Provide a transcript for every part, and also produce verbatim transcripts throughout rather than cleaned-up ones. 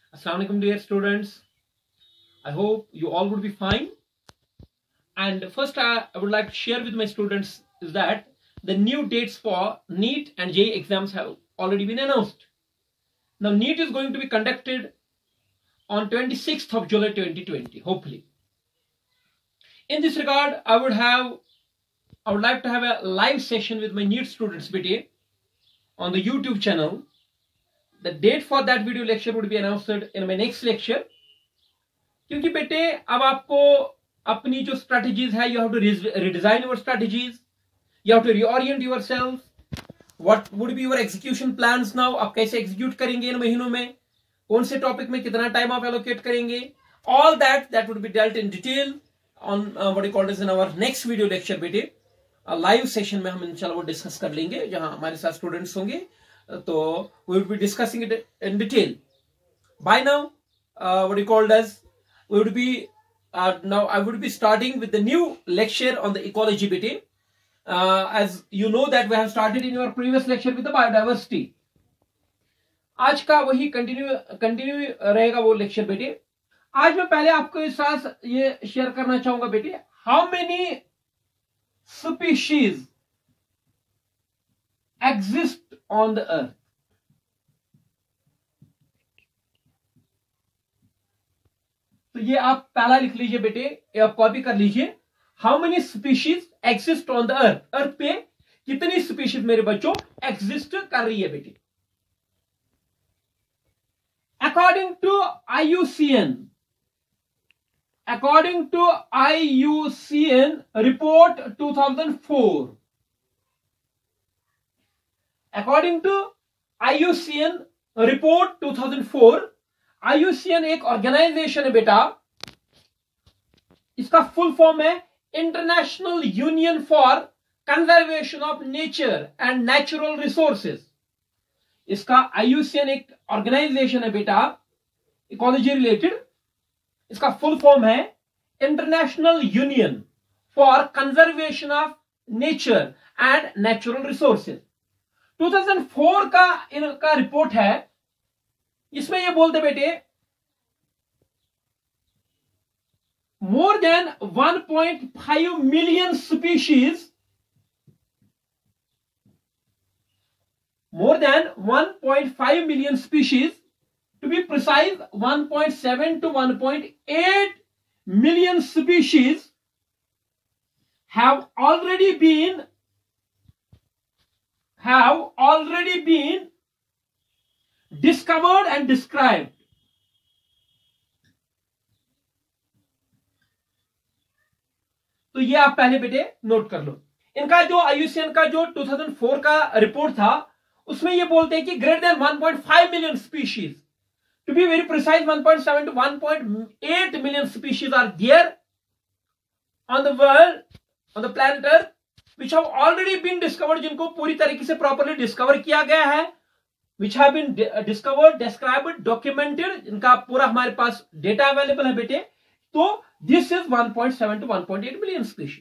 Assalamu alaikum dear students. I hope you all would be fine. And first I, I would like to share with my students is that the new dates for NEET and J E E exams have already been announced. Now NEET is going to be conducted on twenty-sixth of July twenty twenty, hopefully. In this regard, I would have I would like to have a live session with my NEET students beta on the YouTube channel. The date for that video lecture would be announced in my next lecture. क्योंकि बेटे अब आपको अपनी जो strategies है, you have to redesign your strategies, you have to reorient yourself. What would be your execution plans now? आप कैसे execute करेंगे इन महीनों में, कौन से टॉपिक में कितना टाइम आप allocate करेंगे, all that that would be dealt in detail on uh, what you call as in our next video lecture बेटे. लाइव uh, सेशन में हम इंशाल्लाह वो डिस्कस कर लेंगे जहां हमारे साथ स्टूडेंट्स होंगे. तो we will be discussing it in detail. By now, uh, what you called as we would be uh, now I would be starting with the new lecture on the ecology beta. Uh, as you know that we have started in your previous lecture with the biodiversity. आज का वही continue continue रहेगा वो lecture बेटे. आज मैं पहले आपको इस साथ ये शेयर करना चाहूंगा बेटे, how many species exist on the earth. तो ये आप पहला लिख लीजिए बेटे, ये आप कॉपी कर लीजिए. How many species exist on the earth. Earth पे कितनी स्पीशीज मेरे बच्चों एग्जिस्ट कर रही है बेटे. According to I U C N according to I U C N report two thousand four, According to I U C N report two thousand four, I U C N एक organization है बेटा. इसका full form है international union for conservation of nature and natural resources. इसका I U C N एक organization है बेटा, ecology related. इसका फुल फॉर्म है international union for conservation of nature and natural resources. Two thousand four का इनका report है. इसमें ये बोलते बेटे more than one point five million species more than one point five million species to be precise one point seven to one point eight million species have already been have already been discovered and described. तो ये आप पहले बेटे note कर लो. इनका जो आई U C N का जो टू थाउजेंड फोर का रिपोर्ट था उसमें ये बोलते हैं कि greater than one point five million species, to be very precise one point seven to one point eight million species are there on the world, on the planet earth, which have already been discovered, जिनको पूरी तरीके से properly discover किया गया है, which have been discovered, described, documented, इनका पूरा हमारे पास डेटा अवेलेबल है बेटे. तो this is one point seven to one point eight million species.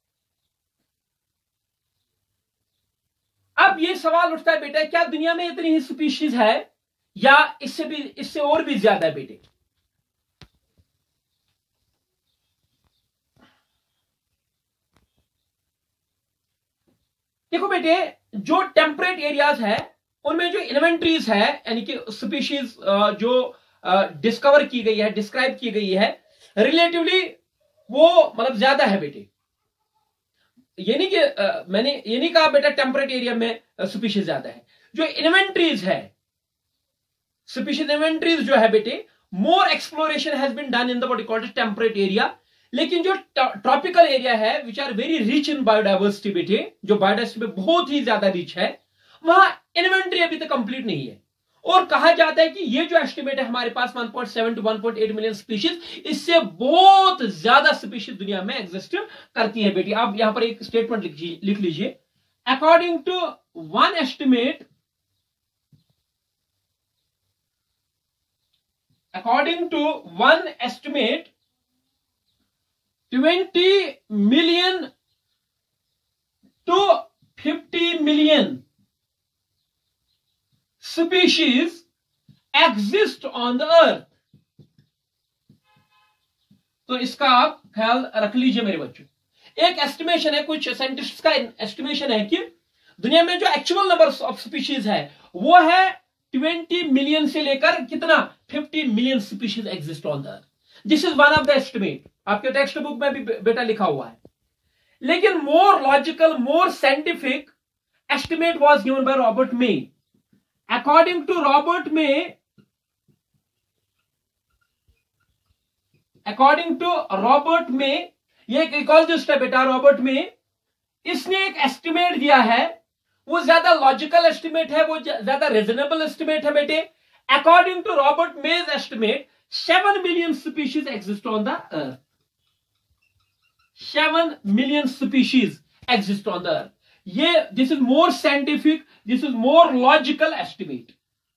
अब ये सवाल उठता है बेटा, क्या दुनिया में इतनी ही स्पीशीज है या इससे भी इससे और भी ज्यादा है बेटे? देखो बेटे, जो टेम्परेट एरियाज है उनमें जो इन्वेंट्रीज है, यानी कि स्पीशीज जो डिस्कवर की गई है, डिस्क्राइब की गई है, रिलेटिवली वो मतलब ज्यादा है बेटे. ये नहीं कि uh, मैंने ये नहीं कहा बेटा टेम्परेट एरिया में स्पीशीज ज्यादा है. जो इन्वेंट्रीज है, स्पीशीज इन्वेंट्रीज जो है बेटे, more exploration has been done in the what you called temperate area. लेकिन जो ट्रॉपिकल एरिया है which are very rich in biodiversity बेटे, जो बायोडाइवर्सिटी में बहुत ही ज्यादा रिच है, वहां इन्वेंट्री अभी तक कंप्लीट नहीं है. और कहा जाता है कि ये जो एस्टिमेट है हमारे पास one point seven to one point eight million species, इससे बहुत ज्यादा स्पीशीज दुनिया में एग्जिस्ट करती है बेटी. आप यहां पर एक स्टेटमेंट लिख लीजिए. According to one estimate according to one estimate twenty million to fifty million species exist on the earth. तो इसका आप ख्याल रख लीजिए मेरे बच्चों। एक एस्टिमेशन है, कुछ साइंटिस्ट का एस्टिमेशन है कि दुनिया में जो एक्चुअल नंबर ऑफ स्पीशीज है वो है ट्वेंटी मिलियन से लेकर कितना fifty million species exist on the earth. This is one of the estimate, आपके टेक्स्ट बुक में भी बेटा लिखा हुआ है। लेकिन more logical, more scientific estimate was given by Robert May. According to Robert May, according to Robert May, ये एक इकोलॉजिस्ट है बेटा रॉबर्ट मे, इसने एक एस्टिमेट दिया है, वो ज्यादा लॉजिकल एस्टिमेट है, वो ज्यादा रीजनेबल एस्टिमेट है बेटे। According to Robert May's estimate seven million species exist on the earth. Seven million species exist on the earth. ये this is more scientific, this is more logical estimate.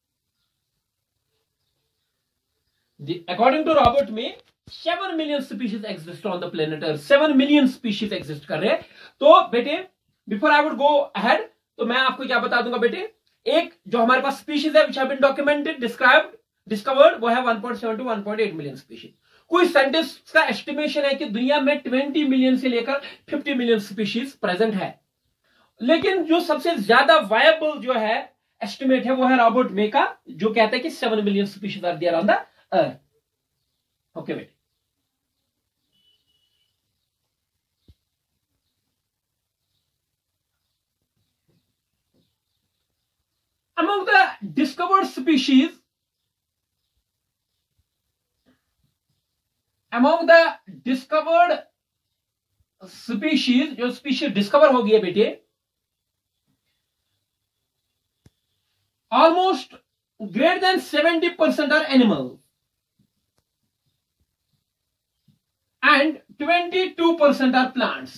According to Robert May seven million species exist on the planet earth. Seven million species exist कर रहे हैं। तो बेटे before I would go ahead, तो मैं आपको क्या बता दूंगा बेटे, एक जो हमारे पास स्पीशीज है which have been documented, described, discovered, वो है one point seven to one point eight million species. कोई साइंटिस्ट का एस्टिमेशन है कि दुनिया में ट्वेंटी मिलियन से लेकर फिफ्टी मिलियन स्पीशीज प्रेजेंट है। लेकिन जो सबसे ज्यादा वायबल जो है एस्टिमेट है वो है रॉबर्ट मे का, जो कहता है कि seven million species are there on the earth. Okay बेटे, among the discovered species, among the discovered species, जो स्पीशीज डिस्कवर हो गई है बेटे, almost greater than seventy percent are animals and twenty-two percent are plants.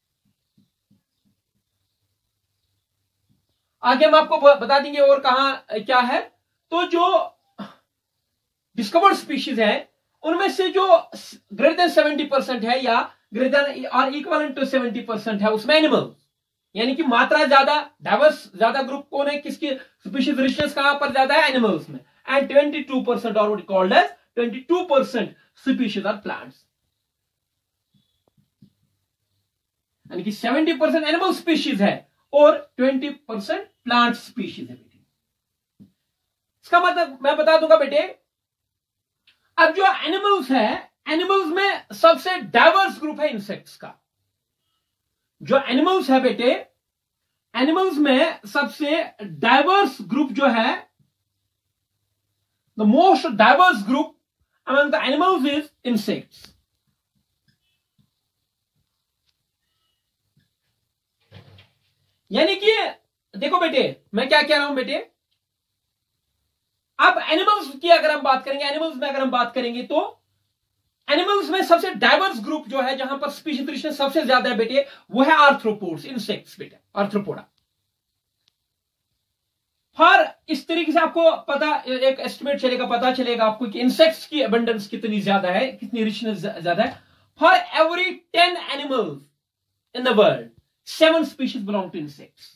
आगे हम आपको बता देंगे और कहां क्या है। तो जो डिस्कवर्ड स्पीशीज है उनमें से जो ग्रेटर देन सेवेंटी परसेंट है या ग्रेटर देन और इक्वल टू सेवेंटी परसेंट है उसमें एनिमल, यानी कि मात्रा ज्यादा, डाइवर्स ज्यादा ग्रुप कौन है, किसकी स्पीशीज रिचनेस कहां पर ज्यादा है, एनिमल्स में। एंड ट्वेंटी टू परसेंट और what called as twenty two percent species are plants, यानी कि सेवेंटी परसेंट एनिमल स्पीशीज है और ट्वेंटी परसेंट प्लांट स्पीशीज है बेटे। इसका मतलब मैं बता दूंगा बेटे, अब जो एनिमल्स है, एनिमल्स में सबसे डाइवर्स ग्रुप है इंसेक्ट्स का। जो एनिमल्स है बेटे, एनिमल्स में सबसे डाइवर्स ग्रुप जो है, the most diverse group among the animals is insects. यानी कि देखो बेटे, मैं क्या कह रहा हूं बेटे, अब एनिमल्स की अगर हम बात करेंगे, एनिमल्स में अगर हम बात करेंगे तो एनिमल्स में सबसे डाइवर्स ग्रुप जो है, जहां पर स्पीशीज रिचनेस सबसे ज्यादा है बेटे, वो है आर्थ्रोपोड्स, इंसेक्ट्स बेटे, आर्थ्रोपोडा। हर इस तरीके से आपको पता, एक एस्टिमेट चलेगा, पता चलेगा आपको कि इंसेक्ट्स की अबंडेंस कितनी ज्यादा है, कितनी रिचनेस ज्यादा है। For every ten animals in the world, seven species belong to insects.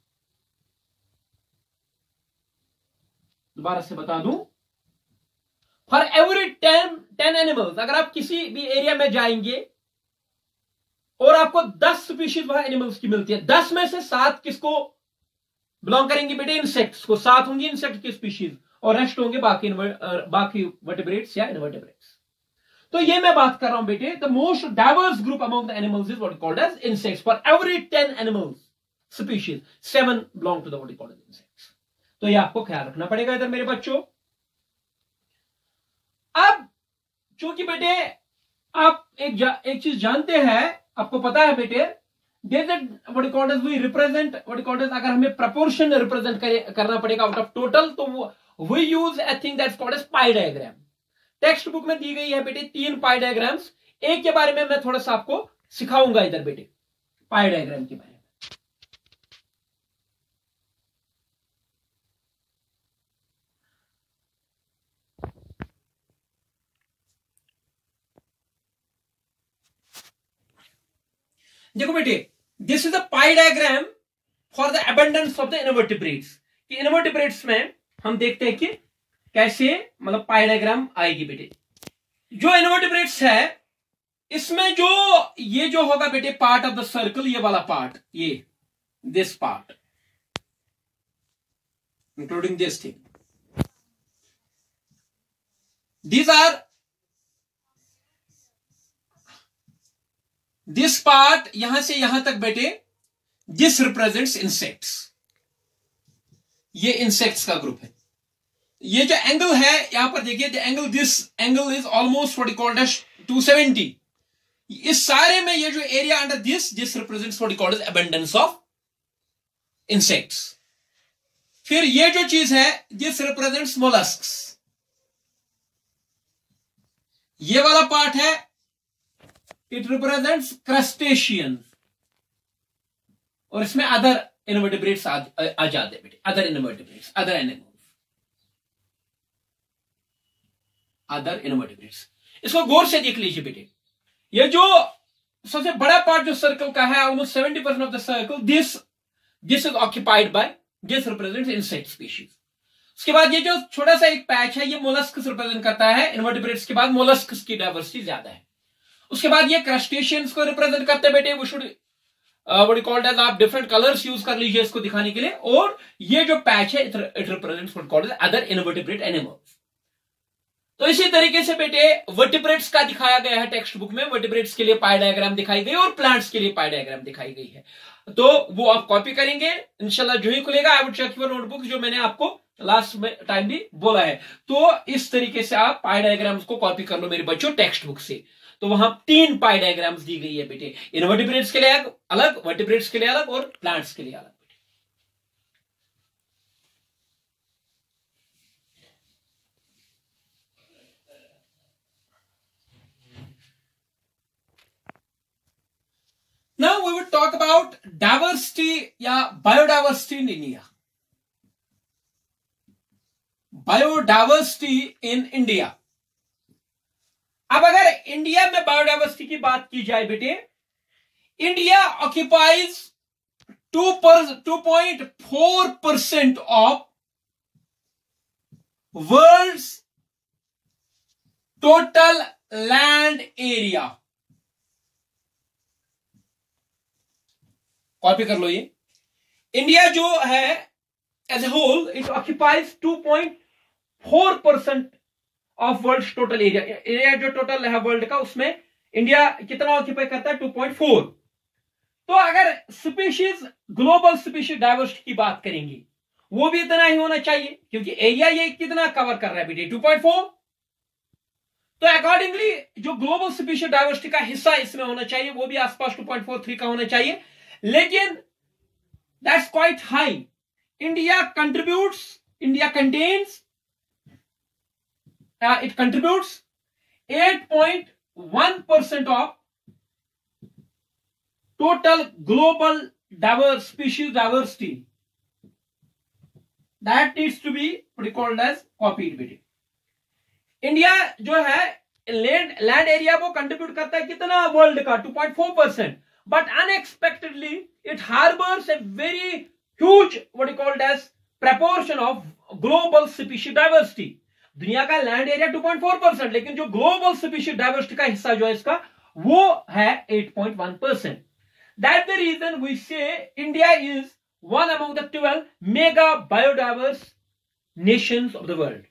दोबारा से बता दूं, for every ten ten animals, अगर आप किसी भी एरिया में जाएंगे और आपको दस स्पीशीज वहां एनिमल्स की मिलती है, दस में से सात किसको बिलोंग करेंगे बेटे, इंसेक्ट्स को। सात होंगी इंसेक्ट की स्पीशीज और रेस्ट होंगे बाकी बाकी वर्टिब्रेट्स या इनवर्टिब्रेट्स। तो ये मैं बात कर रहा हूं बेटे, the most diverse group among the animals is what called as insects. For every ten animals species, seven belong to the what called as insects. तो ये आपको ख्याल रखना पड़ेगा इधर मेरे बच्चों। अब चूंकि बेटे आप एक जा, एक चीज जानते हैं, आपको पता है बेटे, what called as we represent, what called as, अगर हमें प्रपोर्शन रिप्रेजेंट करना पड़ेगा आउट ऑफ टोटल, तो we use a thing that's called as pie diagram. Text book में दी गई है बेटे तीन पाई डायग्राम्स, एक के बारे में मैं थोड़ा सा आपको सिखाऊंगा इधर बेटे, पाई डायग्राम के बारे में। देखो बेटे, this is a pie diagram for the abundance of the invertebrates. कि इनवर्टिब्रेट्स में हम देखते हैं कि कैसे मतलब पाई डायग्राम आएगी बेटे। जो इनवर्टिब्रेट्स है इसमें जो ये जो होगा बेटे पार्ट ऑफ द सर्कल, ये वाला पार्ट, ये this part including this thing, these are this part यहां से यहां तक बेटे this represents insects, ये insects का ग्रुप है। ये जो एंगल है यहां पर देखिए, the angle this angle is almost what you called as two seventy। इस सारे में ये जो area under this this represents what you called as abundance of insects। फिर ये जो चीज है this represents mollusks, ये वाला पार्ट है इट रिप्रेजेंट्स क्रस्टेशियंस, और इसमें अदर इनवर्टिब्रेट्स आ, आ जाते हैं बेटे, other invertebrates, other animals, other invertebrates. इसको गौर से देख लीजिए बेटे, ये जो सबसे बड़ा पार्ट जो सर्कल का है, almost seventy percent of the circle, this this is occupied by, this represents insect species. उसके बाद ये जो छोटा सा एक पैच है ये मोलस्कस रिप्रेजेंट करता है, इनवर्टिब्रेट्स के बाद मोलस्कस की डाइवर्सिटी ज्यादा है। उसके बाद ये क्रस्टेशियंस को रिप्रेजेंट करते हैं बेटे, वो शुड व्हाट कॉल्ड एज, आप डिफरेंट कलर्स यूज कर लीजिए इसको दिखाने के लिए। और ये जो पैच है it represents what called as other invertebrate animals. तो इसी तरीके से बेटे वर्टिब्रेट्स का दिखाया गया है टेक्स्ट बुक में, वर्टिब्रेट्स के लिए पाई डायग्राम दिखाई गई और प्लांट्स के लिए पाई डायग्राम दिखाई गई है। तो वो आप कॉपी करेंगे इंशाल्लाह, जो ही खुलेगा I would check your notebook, जो मैंने आपको लास्ट में टाइम भी बोला है। तो इस तरीके से आप पाई डायग्राम्स को कॉपी कर लो मेरे बच्चों टेक्स्ट बुक से। तो वहां तीन पाई डायग्राम्स दी गई है बेटे, इनवर्टिब्रेट्स के लिए अलग, वर्टिब्रेट्स के लिए अलग और प्लांट्स के लिए अलग। Now we would talk about diversity या biodiversity in India. Biodiversity in India. अब अगर इंडिया में बायोडाइवर्सिटी की बात की जाए बेटे, इंडिया ऑक्यूपाइज टू पर two point four percent of world's total land area. Copy कर लो, ये इंडिया जो है as a whole it occupies two point four percent of world total area. Area जो टोटल है वर्ल्ड का, उसमें इंडिया कितना ऑक्यूपाई करता है, टू पॉइंट फोर। तो अगर स्पीशीज, ग्लोबल स्पीशीज डाइवर्सिटी की बात करेंगे, वो भी इतना ही होना चाहिए, क्योंकि एरिया ये कितना कवर कर रहा है बेटे, टू पॉइंट फोर। तो अकॉर्डिंगली जो ग्लोबल स्पीशीज डाइवर्सिटी का हिस्सा इसमें होना चाहिए, वो भी आसपास टू पॉइंट फोर थ्री का होना चाहिए। लेकिन that's quite high. India contributes, India contains, it contributes eight point one percent of total global diverse species diversity. That needs to be record as copied बेटे। इंडिया जो है land land area वो contribute करता है कितना world का, two point four percent. But unexpectedly, it harbors a very huge, what you called as proportion of global species diversity. दुनिया का land area two point four percent, लेकिन जो global species diversity का हिस्सा जो है इसका, वो है eight point one percent. That's the reason we say India is one among the twelve mega biodiverse nations of the world.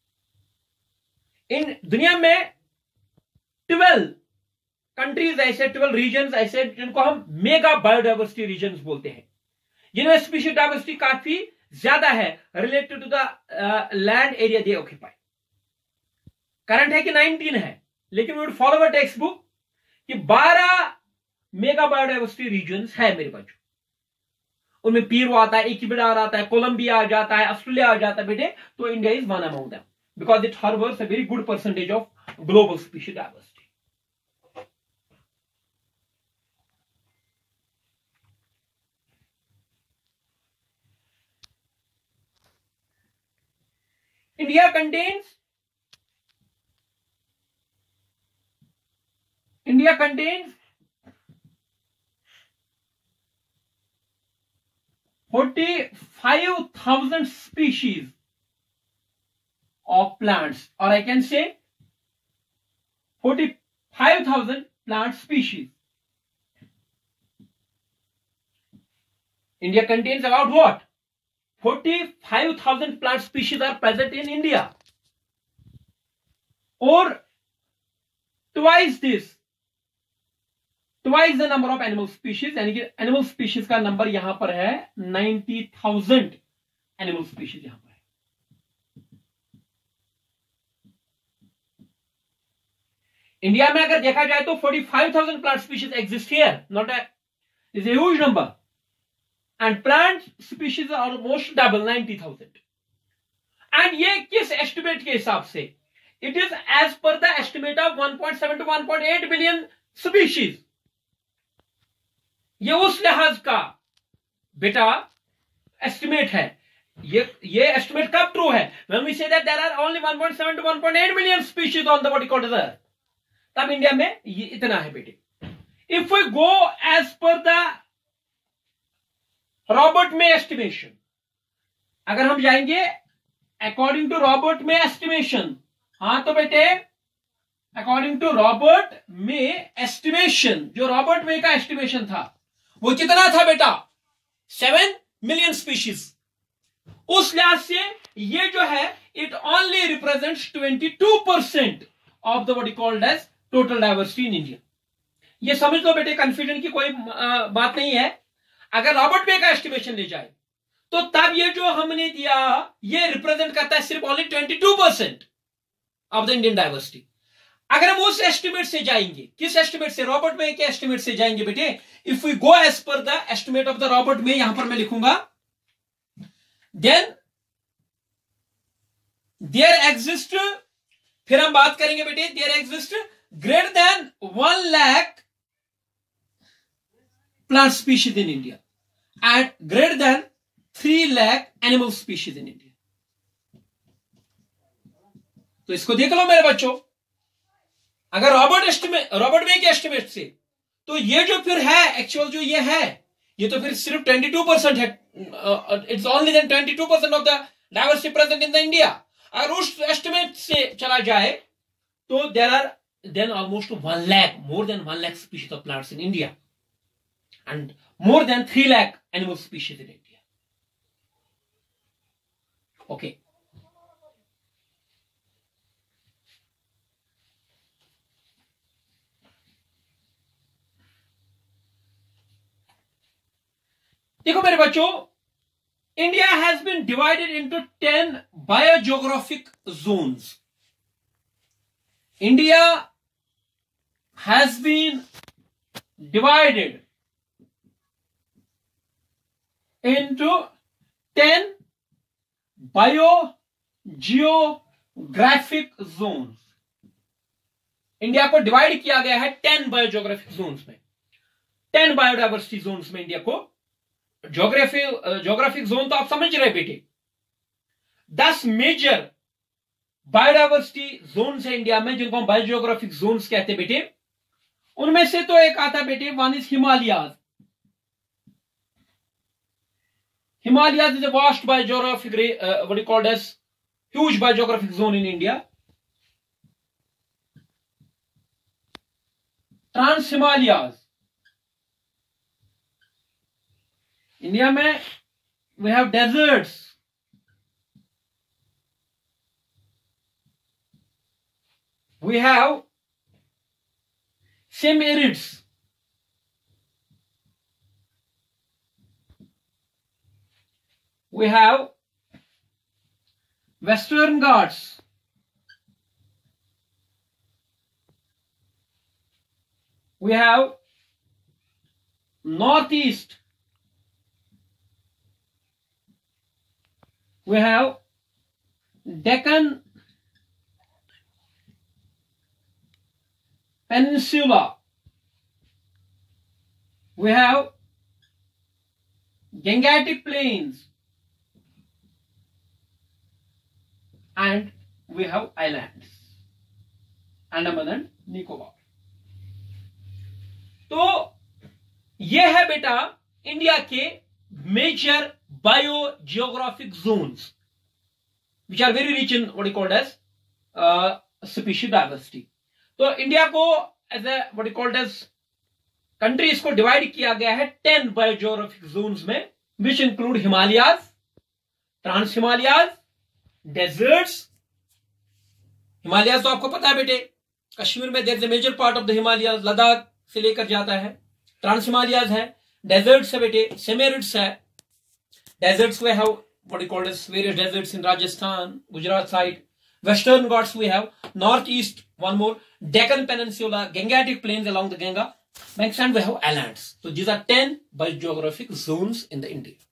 इन दुनिया में ट्वेल्व कंट्रीज ऐसे, ट्वेल्व रीजन्स ऐसे जिनको हम मेगा बायोडाइवर्सिटी रीजन्स बोलते हैं, जिनमें स्पीशीज डाइवर्सिटी काफी ज्यादा है related to the land area they occupy. Current है कि नाइनटीन है, लेकिन we would follow a text book कि बारह मेगा बायोडाइवर्सिटी रीजन्स है मेरे बच्चों। उनमें पीरो आता है, इक्वेडार आता है, कोलंबिया आ जाता है, ऑस्ट्रेलिया आ जाता है बेटे। तो India is one among them because it harbours a very good percentage of global species diversity. India contains India contains forty-five thousand species of plants, or I can say forty-five thousand plant species. India contains about what? forty-five thousand plant species are present in India, or twice this, twice the number of animal species. यानी कि animal species का number यहां पर है ninety thousand animal species यहां पर है. India में अगर देखा जाए तो forty-five thousand plant species exist here, not a is a huge number, and plant species are almost double ninety thousand. And ये किस एस्टिमेट के हिसाब से? It is as per the estimate of one point seven to one point eight billion species. ये उस लिहाज का बेटा एस्टिमेट है. ये ये एस्टिमेट कब ट्रू है? When we say that there are only one point seven to one point eight million species on the what called the earth, तब इंडिया में ये इतना है बेटे. If we go as per the Robert May estimation, अगर हम जाएंगे according to Robert May estimation, हाँ तो बेटे according to Robert May estimation, जो रॉबर्ट में का एस्टिमेशन था वो कितना था बेटा? Seven million species. उस लिहाज से ये जो है it only represents twenty two percent of the what called as total diversity in India. ये समझ लो बेटे, कंफ्यूजन की कोई आ, बात नहीं है. अगर रॉबर्ट में का एस्टिमेशन ले जाए तो तब ये जो हमने दिया ये रिप्रेजेंट करता है सिर्फ only twenty two percent of the Indian diversity. अगर हम उस एस्टिमेट से जाएंगे, किस एस्टिमेट से? रॉबर्ट में के एस्टिमेट से जाएंगे बेटे. If we go as per the estimate of the Robert May, यहां पर मैं लिखूंगा, देन देयर एग्जिस्ट, फिर हम बात करेंगे बेटे, there exist greater than one lakh plant species in India and greater than three lakh animal species in India. तो इसको देख लो मेरे बच्चों, अगर रॉबर्ट एस्टिमेट रॉबर्ट में के एस्टिमेट से, तो ये जो फिर है एक्चुअल जो ये है, ये तो फिर सिर्फ ट्वेंटी टू परसेंट है. It's only then twenty two percent of the diversity present in the India. अगर उस एस्टिमेट से चला जाए तो there are then almost one lakh, more than one lakh species of plants in India and more than three lakh animal species in India. Okay. देखो मेरे बच्चों, India has been divided into ten biogeographic zones. India has been divided into ten biogeographic zones. India को divide किया गया है ten biogeographic zones में. Ten biodiversity zones में India को ज्योग्राफी ज्योग्राफिक जोन तो आप समझ रहे बेटे. दस मेजर बायोडाइवर्सिटी जोन्स है इंडिया में, जिनको हम बायोजियोग्राफिक जोन्स कहते हैं बेटे. उनमें से तो एक आता बेटे, one is Himalayas. Himalayas is a vast biogeographic, uh, what is called as huge biogeographic zone in India. Trans Himalayas. India में we have deserts. We have semi-arids. We have Western Ghats. We have Northeast. We have Deccan Peninsula. We have Gangetic Plains. And we have islands, Andaman and Nicobar. तो ये है बेटा India के major bio geographic zones. which are very rich in what you called as uh, species diversity. तो India को as a what you called as countries को divide किया गया है टेन बायोजियोग्राफिक जोन्स में, which include Himalayas, trans Himalayas, deserts. Himalayas तो आपको पता है बेटे, कश्मीर में there is a major part of the Himalayas, Ladakh से लेकर जाता है. ट्रांस हिमालयाज है, डेजर्ट्स है बेटे, सेमेरिड्स है. Deserts we have what you called as various deserts in Rajasthan, Gujarat side. Western Ghats we have, northeast one more, Deccan Peninsula, Gangetic plains along the Ganga, next and we have islands. So these are ten biogeographic zones in the India.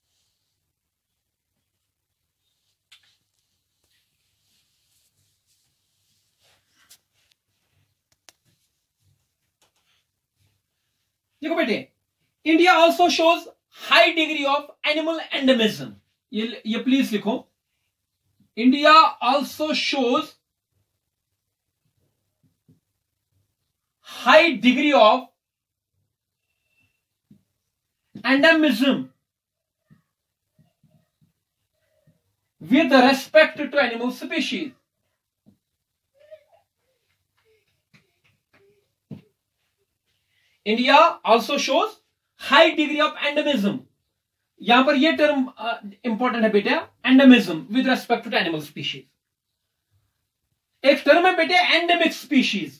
देखो बेटे, India also shows high degree of animal endemism. ये ये please लिखो. India also shows high degree of endemism with respect to animal species. India also shows high degree of endemism. यहां पर ये term important है बेटा, endemism with respect to animal species. एक term है बेटे एंडेमिक स्पीशीज.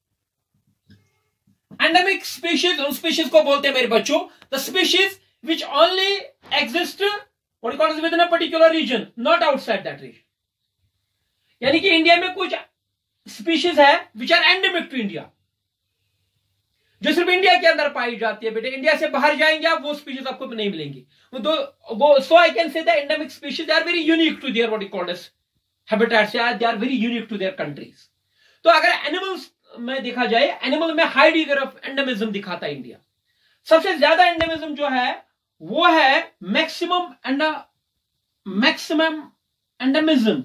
एंडेमिक स्पीशीज उन species को बोलते हैं मेरे बच्चों the species which only exist what you call within a particular region, not outside that region. यानी कि इंडिया में कुछ स्पीशीज है which are endemic to India, जो सिर्फ इंडिया के अंदर पाई जाती है बेटे. इंडिया से बाहर जाएंगे आप, वो स्पीशीज आपको नहीं मिलेंगी. तो वो so I can say the endemic species are very unique to their what you called as habitats, they are very unique to their countries. तो अगर एनिमल्स में देखा जाए, एनिमल में हाई डिग्री ऑफ एंडेमिज्म दिखाता है इंडिया. सबसे ज्यादा एंडेमिज्म जो है वो है maximum and maximum endemism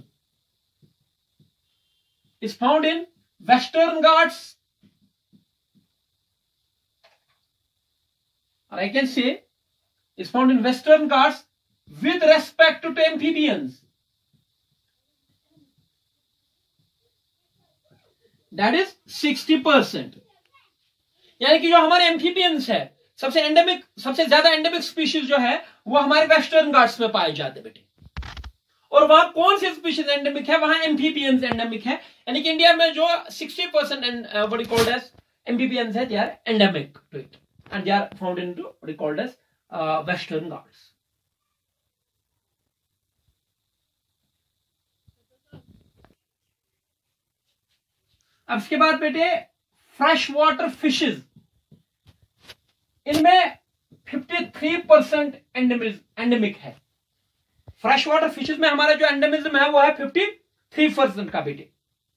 is found in Western Ghats, or I can say is found in Western Ghats with respect to amphibians. That is sixty percent. यानी कि जो हमारे एम्फीबियंस है, सबसे एंडेमिक, सबसे ज्यादा एंडेमिक स्पीशीज जो है वो हमारे वेस्टर्न घाट्स में पाए जाते हैं बेटे. और वहां कौन सी स्पीशीज एंडेमिक है, वहां एम्फीबियंस एंडेमिक है. यानी कि इंडिया में जो sixty percent what you called as amphibians है, they are endemic to it. And they are found into what is called as uh, Western Ghats. अब इसके बाद बेटे फ्रेश वाटर फिशेज, इनमें तिरेपन परसेंट एंडेमिक है. फ्रेश वाटर फिशेज में हमारा जो एंडेमिज्म है वो है तिरेपन परसेंट का बेटे.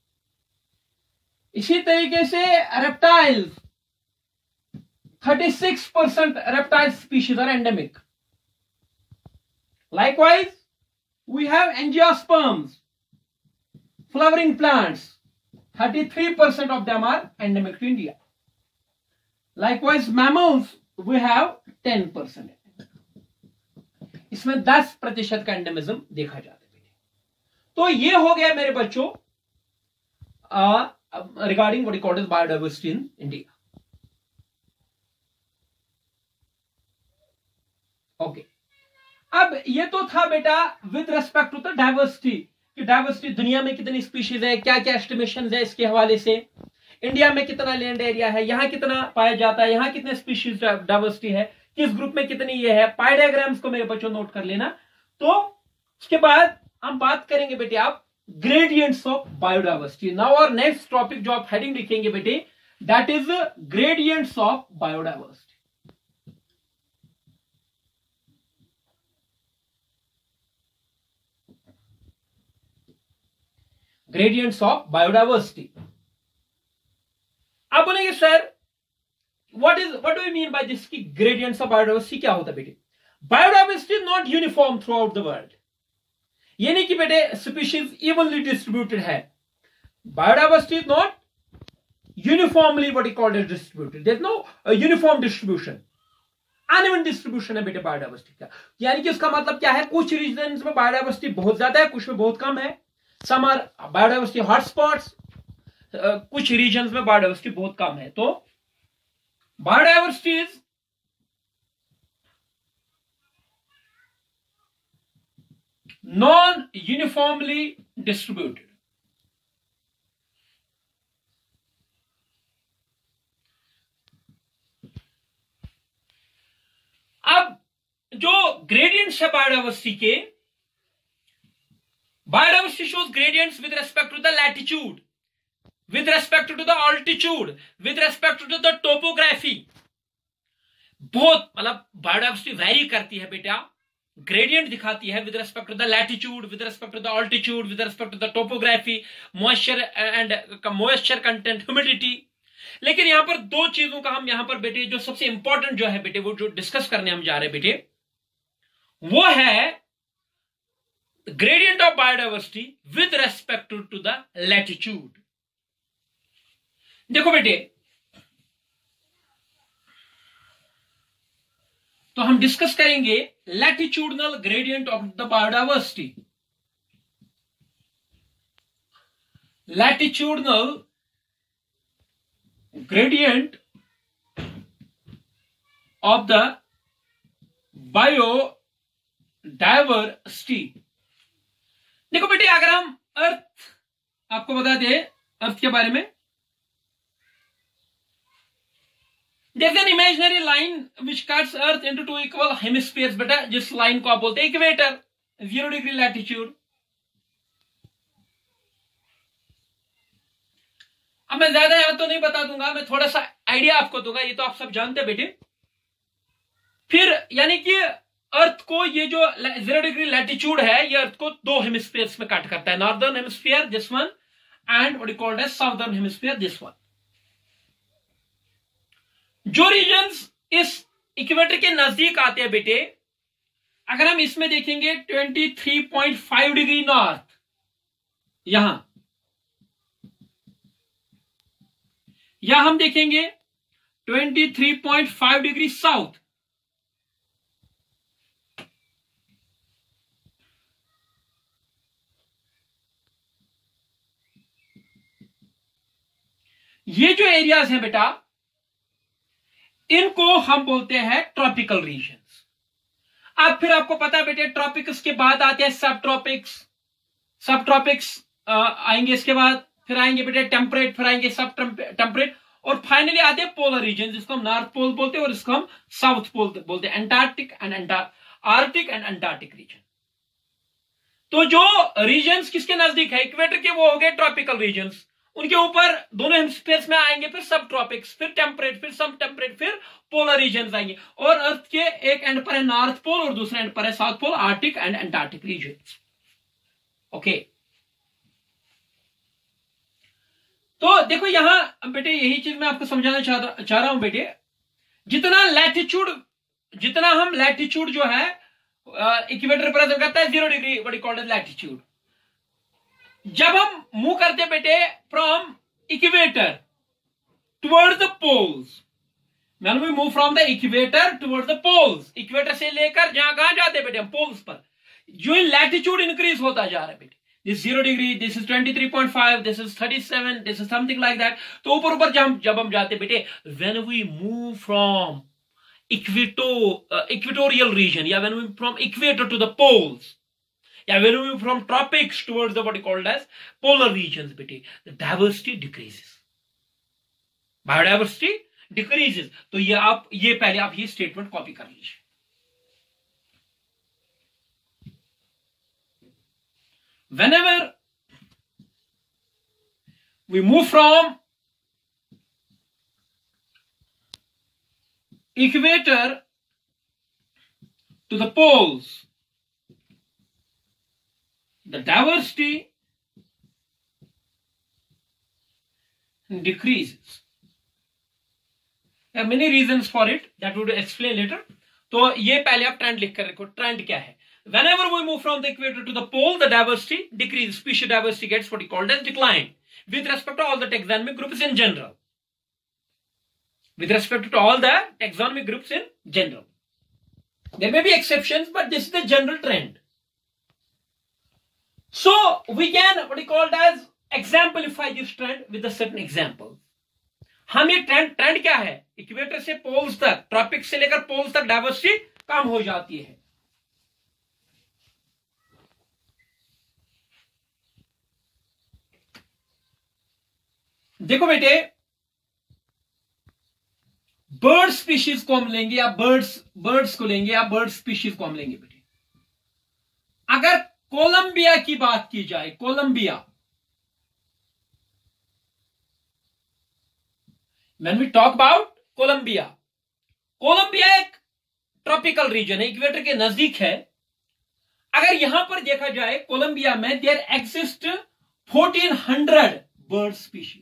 इसी तरीके से reptiles, thirty-six percent reptile species are endemic. Likewise, we have angiosperms, flowering plants. thirty-three percent of them are endemic to India. Likewise, mammals, we have ten percent. इसमें ten प्रतिशत का एंडेमिज्म देखा जाता है. तो ये हो गया मेरे बच्चों regarding what you called as biodiversity in India. Okay okay. अब ये तो था बेटा with respect to the diversity, कि डाइवर्सिटी दुनिया में कितनी स्पीशीज है, क्या क्या एस्टिमेशन है इसके हवाले से. इंडिया में कितना लैंड एरिया है, यहाँ कितना पाया जाता है, यहाँ कितने स्पीशीज डाइवर्सिटी है, किस ग्रुप में कितनी ये है. पाई डायग्राम्स को मेरे बच्चों नोट कर लेना. तो उसके बाद हम बात करेंगे बेटे आप ग्रेडियंट्स ऑफ बायोडाइवर्सिटी. नाउ और नेक्स्ट टॉपिक जो आप हेडिंग लिखेंगे बेटे, that is gradients of biodiversity. Gradients of biodiversity. आप बोलेंगे sir what is what do you mean by this, की ग्रेडियंट्स ऑफ बायोडाइवर्सिटी क्या होता है बेटे? Biodiversity is not uniform throughout the world. ये नहीं कि बेटे स्पीशीज इवनली डिस्ट्रीब्यूटेड है. Biodiversity is not uniformly what you called is distributed. There is no uniform distribution. Uneven distribution है बेटे बायोडाइवर्सिटी का। यानी कि उसका मतलब क्या है, कुछ रीजन में बायोडाइवर्सिटी बहुत ज्यादा है, कुछ में बहुत कम है। सम आर बायोडाइवर्सिटी हॉटस्पॉट्स, कुछ रीजन में बायोडाइवर्सिटी बहुत कम है। तो biodiversity is non uniformly distributed. अब जो ग्रेडियंट्स है बायोडाइवर्सिटी के, biodiversity shows gradients with respect to the latitude, with respect to the altitude, with respect to the topography. बहुत मतलब बायोडाइवर्सिटी वैरी करती है बेटा, ग्रेडियंट दिखाती है with respect to the latitude, with respect to the altitude, with respect to the topography, moisture and moisture content, humidity. लेकिन यहां पर दो चीजों का हम यहां पर बेटे जो सबसे इंपॉर्टेंट जो है बेटे, वो जो डिस्कस करने हम जा रहे हैं बेटे, वो है gradient of biodiversity with respect to to the latitude. देखो बेटे, तो हम डिस्कस करेंगे latitudinal gradient of the biodiversity. Latitudinal gradient of the biodiversity. देखो बेटे, अगर हम अर्थ आपको बता दें अर्थ के बारे में, there's an imaginary line which cuts earth into two equal hemispheres बेटा, जिस लाइन को आप बोलते हैं इक्वेटर, जीरो डिग्री लैटिट्यूड। अब मैं ज्यादा यहां तो नहीं बता दूंगा, मैं थोड़ा सा आइडिया आपको दूंगा, ये तो आप सब जानते हैं बेटे। फिर यानी कि अर्थ को ये जो जीरो डिग्री लैटिट्यूड है, ये अर्थ को दो हेमिस्फीयर्स में कट करता है, northern hemisphere this one and what you called as southern hemisphere this one. जो रीजन्स इस इक्वेटर के नजदीक आते हैं बेटे, अगर हम इसमें देखेंगे तेईस पॉइंट पाँच डिग्री नॉर्थ, यहां या हम देखेंगे तेईस पॉइंट पाँच डिग्री साउथ, ये जो एरियाज हैं बेटा, इनको हम बोलते हैं ट्रॉपिकल रीजन्स। अब फिर आपको पता है बेटे, ट्रॉपिक्स के बाद आते हैं सब ट्रॉपिक्स, सब ट्रॉपिक्स आएंगे, इसके बाद फिर आएंगे बेटे टेम्परेट, फिर आएंगे सब टेम्परेट, और फाइनली आते हैं पोलर रीजन, जिसको हम नॉर्थ पोल बोलते हैं और इसको हम साउथ पोल बोलते हैं, antarctic and arctic and antarctic region. तो जो रीजन्स किसके नजदीक है इक्वेटर के, वो हो गए ट्रॉपिकल रीजन्स। उनके ऊपर दोनों हेमिस्फीयर्स में आएंगे फिर सब ट्रॉपिक्स, फिर टेम्परेट, फिर सब टेम्परेट, फिर पोलर रीजन्स आएंगे। और अर्थ के एक एंड पर है नॉर्थ पोल और दूसरे एंड पर है south pole, arctic and antarctic region. Okay, तो देखो यहां बेटे यही चीज मैं आपको समझाना चाह चाह रहा हूं बेटे, जितना लैटिट्यूड, जितना हम लैटिट्यूड जो है इक्वेटर प्रेजेंट करता है zero degree what you called as latitude. जब हम मूव करते बेटे from equator towards the poles, when we move from the equator towards the poles, equator से लेकर जहां कहां जाते बेटे हम पोल्स पर, जो लैटिट्यूड इंक्रीज होता जा रहा है बेटे, this zero degree, this is तेईस पॉइंट पाँच, दिस इज सैंतीस, this is something like that. तो ऊपर ऊपर जब जब हम जाते बेटे, when we move from equator equatorial region, या when we from equator to the poles, या when we move from tropics towards the what you called as polar regions बेटे, the diversity decreases, biodiversity decreases। तो ये आप ये पहले आप ये स्टेटमेंट कॉपी कर लीजिए। whenever we move from equator to the poles, the diversity decreases. There are many reasons for it that we will explain later. तो ये पहले आप ट्रेंड लिख कर रखो, ट्रेंड क्या है। Whenever we move from the equator to the pole, the diversity decreases, species diversity gets what is called as decline with respect to all the taxonomic groups in general, with respect to all the taxonomic groups in general. There may be exceptions, but this is the general trend. So we can what we called as exemplify this trend with a certain example. हम ये trend trend क्या है? Equator से poles तक, tropic से लेकर poles तक diversity कम हो जाती है. देखो बेटे, बर्ड स्पीशीज को हम लेंगे या बर्ड्स बर्ड्स को लेंगे या बर्ड स्पीशीज को हम लेंगे बेटे. अगर कोलंबिया की बात की जाए, Colombia, when we talk about Colombia, Colombia एक ट्रॉपिकल रीजन है, इक्वेटर के नजदीक है. अगर यहां पर देखा जाए कोलंबिया में there exist fourteen hundred bird species.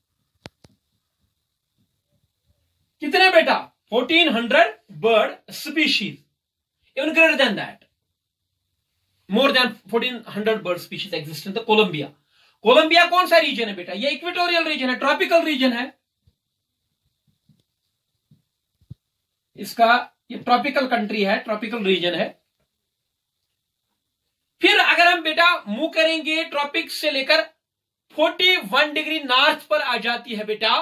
कितने बेटा? Fourteen hundred bird species. Even greater than that, more than fourteen hundred bird species exist in the Colombia. Colombia कौन सा रीजन है बेटा? ये इक्वेटोरियल रीजन है, ट्रॉपिकल रीजन है. इसका ये ट्रॉपिकल कंट्री है, ट्रॉपिकल रीजन है. फिर अगर हम बेटा मूव करेंगे ट्रॉपिक से लेकर इकतालीस डिग्री नॉर्थ पर आ जाती है बेटा,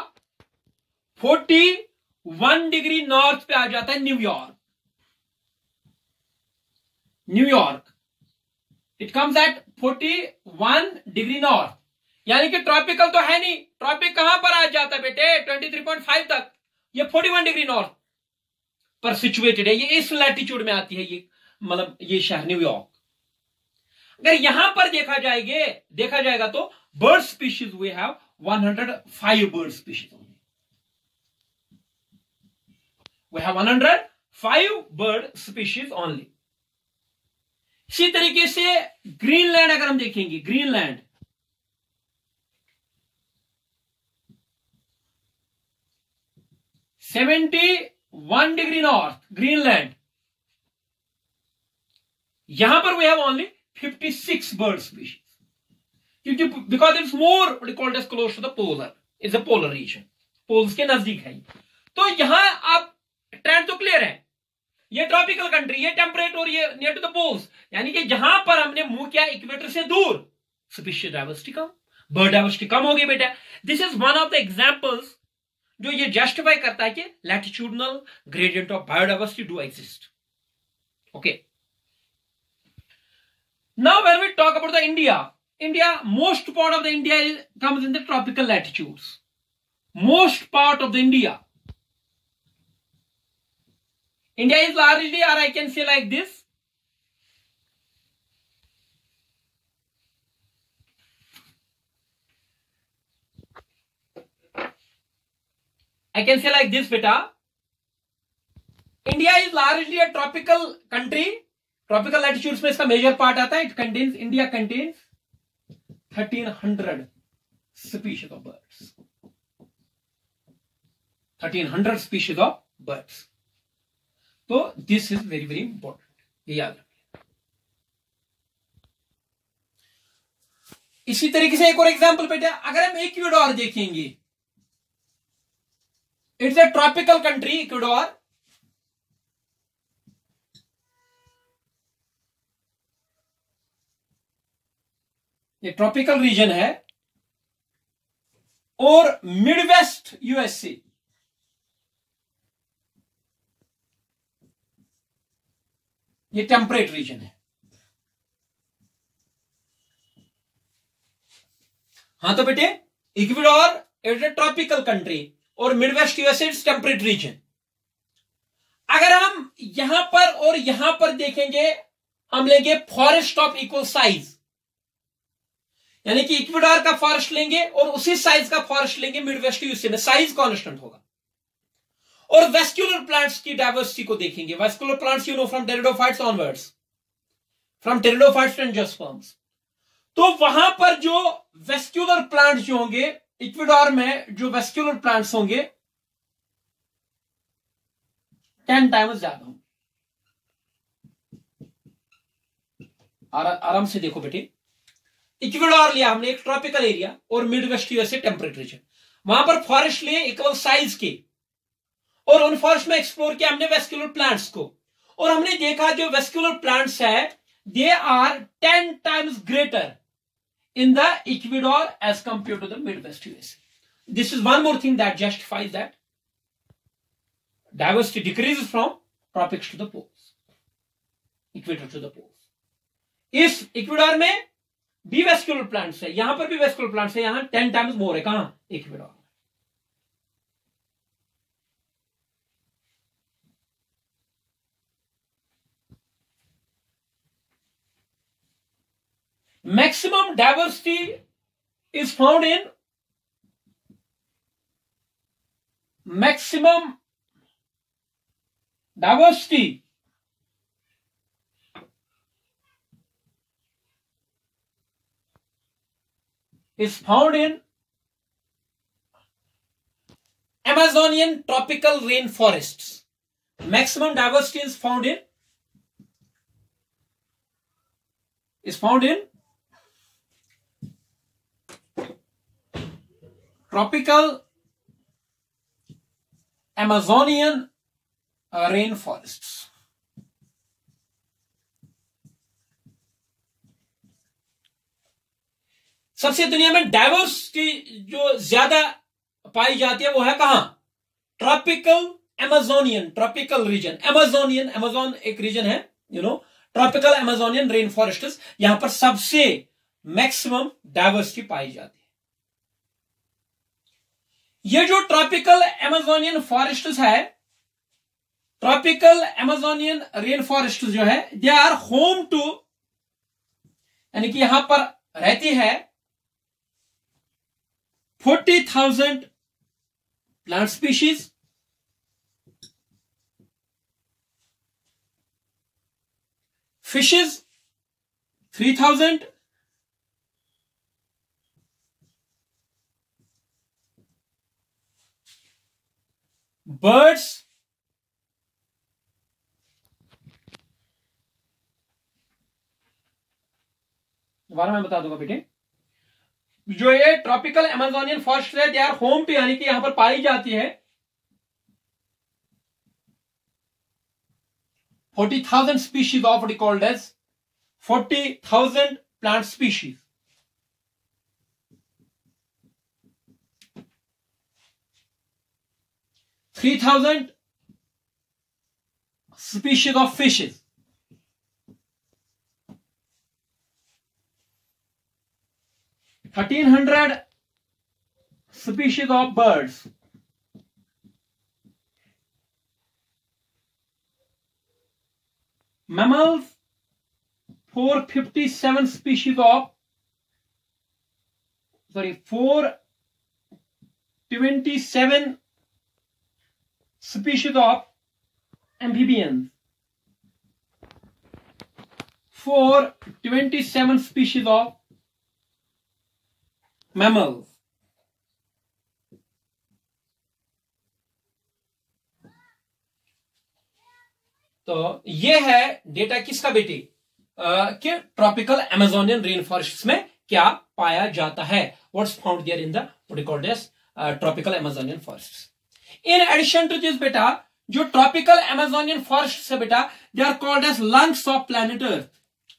इकतालीस डिग्री नॉर्थ पे आ जाता है New York. New York it comes at इकतालीस डिग्री नॉर्थ. यानी कि ट्रॉपिकल तो है नहीं, ट्रॉपिक कहां पर आ जाता है बेटे? तेईस पॉइंट पाँच तक. ये इकतालीस डिग्री नॉर्थ पर सिचुएटेड है. ये इस लैटिट्यूड में आती है, ये मतलब ये शहर न्यूयॉर्क. अगर यहां पर देखा जाएगा देखा जाएगा तो bird species we have one hundred five bird species only. We have one hundred five bird species only. इसी तरीके से ग्रीनलैंड अगर हम देखेंगे, ग्रीनलैंड इकहत्तर डिग्री नॉर्थ, ग्रीनलैंड, यहां पर we have only fifty six bird species. क्योंकि because it's more what called as close to the polar, it's a polar region, poles के नजदीक है. तो यहां आप ट्रेंड तो क्लियर है, ये ट्रॉपिकल कंट्री, ये टेम्परेट और ये नियर टू द पोल्स. यानी कि जहां पर हमने मूव किया इक्वेटर से दूर, स्पीशीज डाइवर्सिटी कम, बर्ड डाइवर्सिटी कम हो गई बेटा. This is one of the examples जो ये जस्टिफाई करता है कि latitudinal gradient of biodiversity do exist. Okay, now when we talk about the India, India, most part of the India comes in the tropical latitudes. Most part of the India, India is largely, or I can say like this, I can say like this beta, India is largely a tropical country. Tropical latitudes में इसका major part आता है. It contains, India contains thirteen hundred species of birds. thirteen hundred species of birds. तो this is very very important, ये याद रखिए. इसी तरीके से एक और एग्जांपल बेटा, अगर हम इक्वेडोर देखेंगे, it's a tropical country Ecuador. ये ट्रॉपिकल रीजन है और मिडवेस्ट यूएसए, ये टेम्परेट रीजन है. हाँ तो बेटे, Ecuador is a tropical country और Midwest USA it's temperate region. अगर हम यहां पर और यहां पर देखेंगे, हम लेंगे फॉरेस्ट ऑफ इक्वल साइज, यानी कि इक्वेडोर का फॉरेस्ट लेंगे और उसी साइज का फॉरेस्ट लेंगे मिडवेस्ट यूएसए में, साइज कांस्टेंट होगा. और वेस्क्यूलर प्लांट्स की डाइवर्सिटी को देखेंगे. Vascular plants you know from pteridophytes onwards, from pteridophytes and angiosperms. तो वहां पर जो वेस्क्यूलर प्लांट्स जो होंगे इक्वेडोर में, जो वेस्क्यूलर प्लांट्स होंगे टेन टाइम्स ज्यादा होंगे. आराम से देखो बेटे, इक्वेडोर लिया हमने एक ट्रॉपिकल एरिया और मिडवेस्ट यूएसए टेम्परेट रीजन, वहां पर फॉरेस्ट लिए इक्वल साइज के और उन फॉरेस्ट में एक्सप्लोर किया हमने वेस्क्यूलर प्लांट्स को, और हमने देखा जो वेस्कुलर प्लांट्स है they are ten times greater in the equator as compared to the Midwest U S A. This is one more thing that justifies that diversity decreases from tropics to the poles, equator to the poles. इस इक्वेडोर में भी vascular plants है, यहां पर भी vascular plants है, यहां ten times more है, कहां? Ecuador. Maximum diversity is found in maximum diversity is found in Amazonian tropical rainforests. Maximum diversity is found in is found in tropical Amazonian uh, rainforests. सबसे दुनिया में डाइवर्सिटी जो ज्यादा पाई जाती है वो है कहां? Tropical Amazonian, tropical region, Amazonian, Amazon एक रीजन है, you know, tropical Amazonian rain forest, यहां पर सबसे मैक्सिमम डाइवर्सिटी पाई जाती है. ये जो ट्रॉपिकल एमेजोनियन फॉरेस्ट है, ट्रॉपिकल एमेजोनियन रेन फॉरेस्ट जो है, दे आर होम टू, यानी कि यहां पर रहती है forty thousand plant species, fishes three thousand, birds दोबारा मैं बता दूंगा बेटे. जो ये ट्रॉपिकल एमेजोनियन फॉरेस्ट है, दे आर होम टू, यानी कि यहां पर पाई जाती है forty thousand species of what called as forty thousand plant species. Three thousand species of fishes, thirteen hundred species of birds, mammals, four hundred fifty-seven species of, sorry, four hundred twenty-seven species of amphibians, four hundred twenty-seven species of mammals. तो ये है data किसका बेटी, कि tropical Amazonian rain forest में क्या पाया जाता है, what's found there in the what called as tropical Amazonian forest. In addition to this बेटा, जो ट्रॉपिकल एमेजोनियन फॉरेस्ट है बेटा, they are called as lungs of planet earth.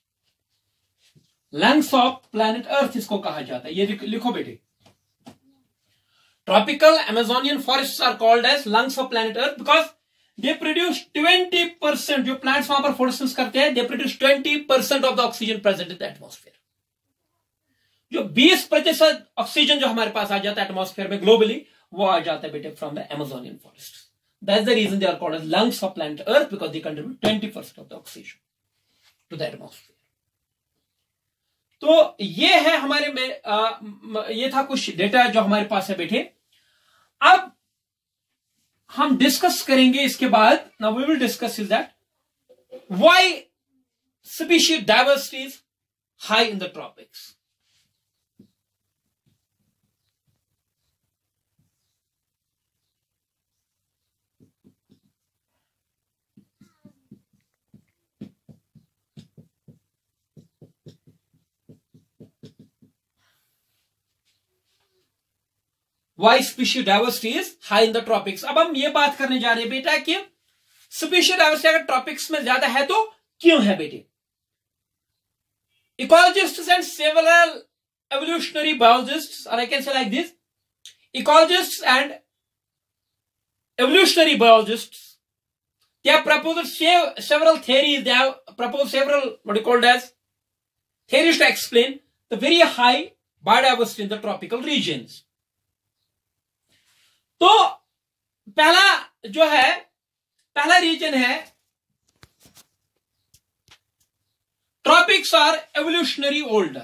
Lungs of planet earth इसको कहा जाता है. ये लिखो बेटे, tropical Amazonian forest are called as lungs of planet earth because they produce twenty percent, जो प्लांट्स वहां पर फोटोसिंथेसिस करते हैं, they produce twenty percent of the oxygen present in the atmosphere. जो बीस प्रतिशत ऑक्सीजन जो हमारे पास आ जाता है एटमॉस्फेयर में ग्लोबली, वो आ जाता है बेटे from the Amazonian forest. That's the reason they are called as lungs of planet earth because they contribute twenty percent of the oxygen to the atmosphere. तो ये है हमारे में आ, ये था कुछ डेटा जो हमारे पास है बेटे. अब हम डिस्कस करेंगे इसके बाद, now we will discuss is that why species diversity is high in the tropics. Why species diversity is high in the tropics. अब हम ये बात करने जा रहे हैं बेटा कि स्पीशीज डायवर्सिटी अगर ट्रॉपिक्स में ज्यादा है तो क्यों है बेटे? Ecologists and several evolutionary biologists, or I can say like this, ecologists and evolutionary biologists, they have proposed several theories, they have proposed several, what you called as, theories to explain the very high biodiversity in the tropical regions. तो पहला जो है, पहला reason है, tropics are evolutionary older.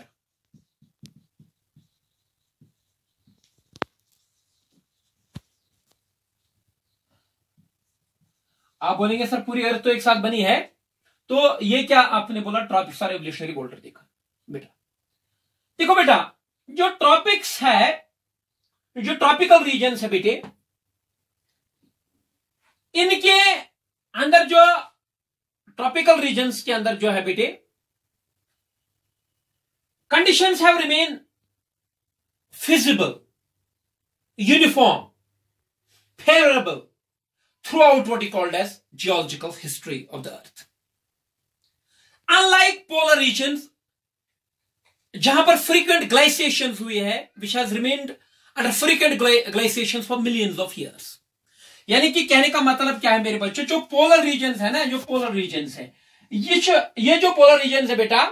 आप बोलेंगे sir पूरी अर्थ तो एक साथ बनी है, तो ये क्या आपने बोला ट्रॉपिक्स आर एवोल्यूशनरी बोल्डर? देखा बेटा, देखो बेटा, जो ट्रॉपिक्स है, जो ट्रॉपिकल रीजन्स है बेटे, इनके अंदर जो ट्रॉपिकल रीजन्स के अंदर जो है बेटे, conditions have remain feasible, uniform, favourable throughout what he called as geological history of the earth. Unlike polar regions, जहां पर frequent glaciations हुए हैं, which has remained under frequent glaciations for millions of years. यानी कि कहने का मतलब क्या है मेरे बच्चों, जो polar regions है ना, जो polar regions है, ये जो ये जो polar regions है बेटा,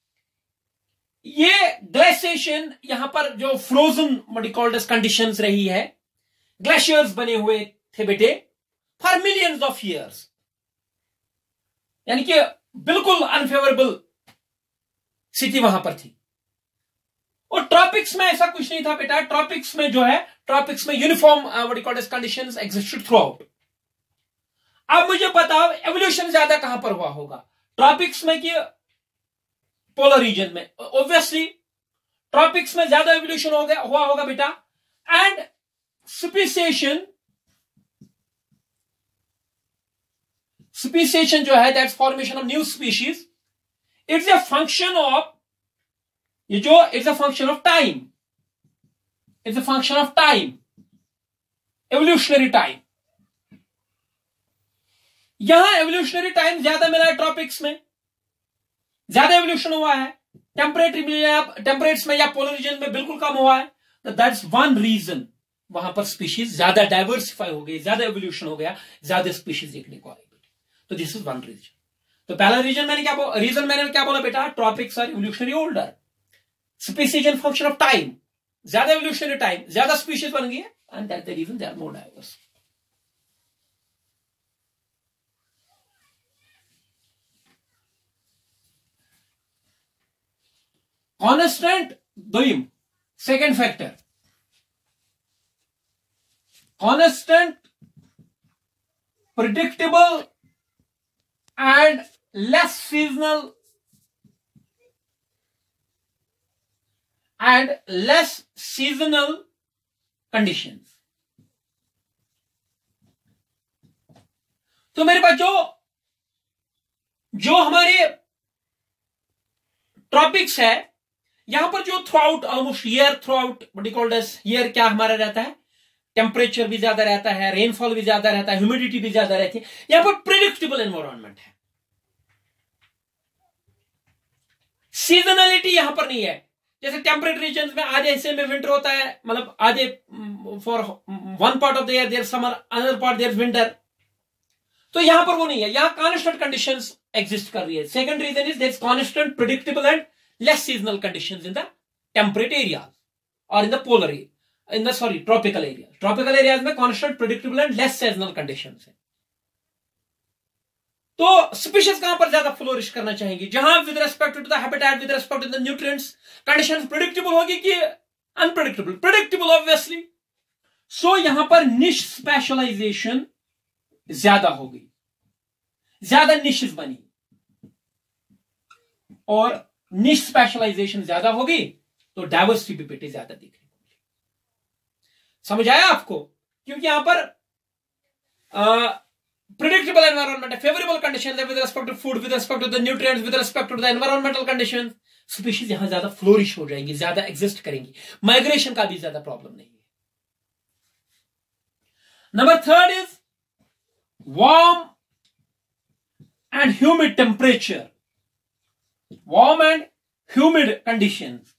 ये glaciation यहां पर जो frozen what he called as conditions रही है, glaciers बने हुए थे बेटे फॉर मिलियंस ऑफ ईयर्स, यानी कि बिल्कुल अनफेवरेबल स्थिति वहां पर थी। और ट्रॉपिक्स में ऐसा कुछ नहीं था बेटा, ट्रॉपिक्स में जो है, ट्रॉपिक्स में uniform what you call as conditions existed throughout. अब मुझे बताओ एवोल्यूशन ज्यादा कहां पर हुआ होगा, ट्रॉपिक्स में कि पोलर रीजन में? ऑब्वियसली ट्रॉपिक्स में ज्यादा एवोल्यूशन हो गया हुआ होगा बेटा। एंड स्पीसिएशन, स्पीसिएशन जो है, that's formation of new species, it's a function of, ये जो it's a function of time, it's a function of time, evolutionary time. यहां एवोल्यूशनरी टाइम ज्यादा मिला है ट्रॉपिक्स में, ज्यादा एवोल्यूशन हुआ है। टेम्परेट टेम्परेट्स में या पोलर रीजन में बिल्कुल कम हुआ है। दैट्स वन रीजन, वहां पर स्पीशीज ज्यादा डाइवर्सिफाई हो गई, ज्यादा एवोल्यूशन हो गया, ज्यादा स्पीशीज देखने को आई। तो दिस इज वन रीजन। तो पहला रीजन मैंने क्या बोला, रीजन मैंने क्या बोला बेटा, tropics are evolutionary older, species in function of time, ज्यादा एवोल्यूशनरी टाइम, ज्यादा स्पीशीज बन गई है, and that the reason they are more diverse. Constant दोइम, second factor, constant, predictable and less seasonal and less seasonal conditions। तो मेरे पास जो जो हमारे ट्रॉपिक्स है, यहां पर जो throughout almost year, throughout what you called as year क्या हमारा रहता है, टेम्परेचर भी ज्यादा रहता है, रेनफॉल भी ज्यादा रहता है, ह्यूमिडिटी भी ज्यादा रहती है, यहां पर प्रिडिक्टेबल एनवायरनमेंट है। सीजनलिटी यहां पर नहीं है, जैसे टेम्परेट रीजन्स में आधे हिस्से में विंटर होता है, मतलब आधे for one part of the year there summer, another part there winter, तो यहां पर वो नहीं है, यहां कांस्टेंट कंडीशंस एग्जिस्ट कर रही है। Second reason is there is constant, predictable and less seasonal conditions in the temperate areas और in the polar area, in the sorry tropical area. Tropical areas में constant, predictable and less seasonal conditions है। तो species कहां पर ज्यादा flourish करना चाहेंगी, जहां with respect to the habitat, with respect to the nutrients conditions predictable होगी कि अनप्रिडिक्टेबल? Predictable obviously. सो यहां पर निश स्पेशलाइजेशन ज्यादा होगी, ज्यादा निशेस बनी, और निश स्पेशलाइजेशन ज्यादा होगी तो डाइवर्सिटी भी बेटे ज्यादा दिख रही। समझ आया आपको? क्योंकि यहां पर प्रिडिक्टेबल एनवायरनमेंट है, फेवरेबल कंडीशंस है with respect to food, with respect to the nutrients, with respect to the environmental conditions, species यहां ज्यादा फ्लोरिश हो जाएंगी, ज्यादा एग्जिस्ट करेंगी, माइग्रेशन का भी ज्यादा प्रॉब्लम नहीं है। Number third is warm and humid temperature. Warm and humid conditions.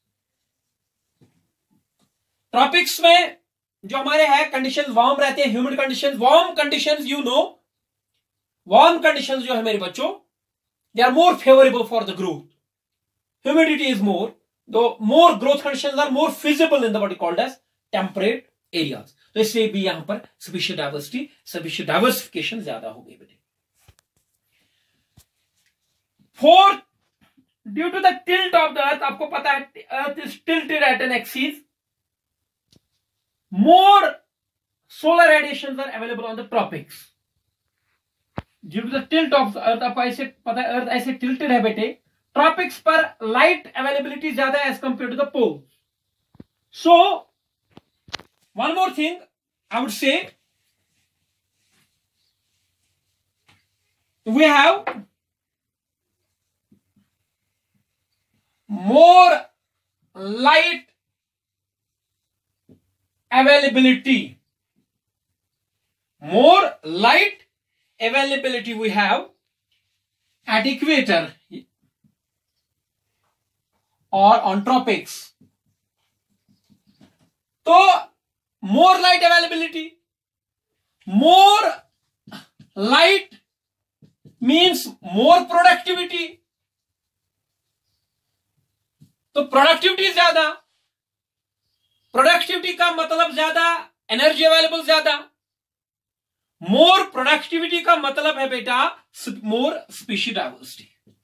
Tropics में जो हमारे है कंडीशंस वार्म रहते हैं, humid conditions. Warm conditions you know, warm conditions जो है मेरे बच्चों, they are more favourable for the growth. Humidity is more, though more growth conditions are more feasible in the what called as temperate areas. तो इसलिए भी यहां पर species diversity, species diversification ज्यादा हो गई बेटे. Fourth, due to the tilt of the earth, आपको पता है earth is tilted at an axis, more solar radiations are available on the tropics. Due to the tilt of the earth, आपको ऐसे पता है अर्थ ऐसे tilted है बेटे, tropics पर light availability ज्यादा है as compared to the poles. So one more thing I would say, we have more light availability, more light availability we have at equator or on tropics. So more light availability, more light means more productivity. तो productivity ज्यादा, productivity का मतलब ज्यादा, energy available ज्यादा. More productivity का मतलब है बेटा मोर स्पीशीज डाइवर्सिटी,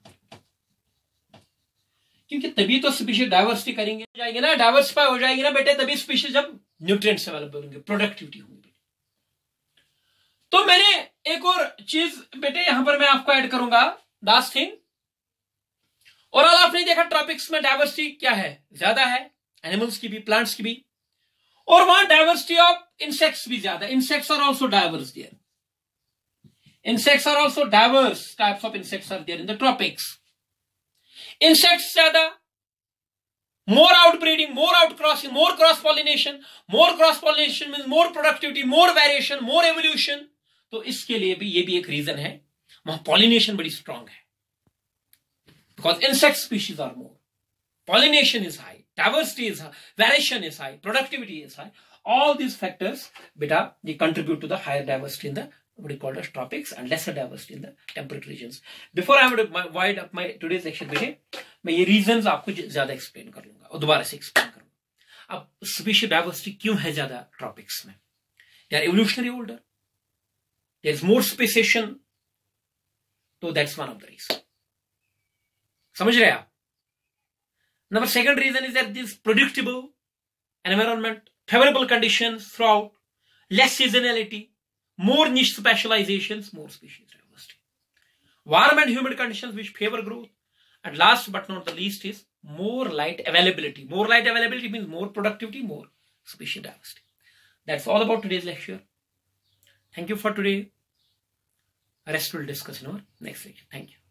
क्योंकि तभी तो स्पीशीज डाइवर्सिटी करेंगे हो जाएंगे ना, डाइवर्सिफाई हो जाएगी ना बेटे, तभी स्पीशीज जब न्यूट्रिएंट्स अवेलेबल होंगे, प्रोडक्टिविटी होगी. तो मैंने एक और चीज बेटे यहां पर मैं आपको ऐड करूंगा, लास्ट थिंग. और आपने देखा ट्रॉपिक्स में डाइवर्सिटी क्या है, ज्यादा है, एनिमल्स की भी, प्लांट्स की भी, और वहां डाइवर्सिटी ऑफ इंसेक्ट्स भी ज्यादा. Insects are also diverse there, insects are also diverse types of insects are there in the tropics. Insects ज्यादा, more outbreeding, more outcrossing, more cross pollination. More cross pollination means more productivity, more variation, more evolution. तो इसके लिए भी ये भी एक region है, वहां पॉलिनेशन बड़ी स्ट्रांग है, because insect species are more, pollination is high, diversity is high, variation is high, productivity is high. All these factors beta they contribute to the higher diversity in the what we call as tropics and lesser diversity in the temperate regions. Before I would wind up my today's lecture बेटे, मैं ये reasons आपको ज्यादा explain कर लूंगा और दोबारा से explain करूंगा. अब species diversity क्यों है ज्यादा tropics में? They are evolutionary older, there is more speciation, so that's one of the reasons. समझ रहे आप? Number second reason is that this predictable environment, favorable conditions throughout, less seasonality, more niche specializations, more species diversity. Warm and humid conditions which favor growth. And last but not the least is more light availability. More light availability means more productivity, more species diversity. That's all about today's lecture. Thank you for today. Rest will discuss in our next lecture. Thank you.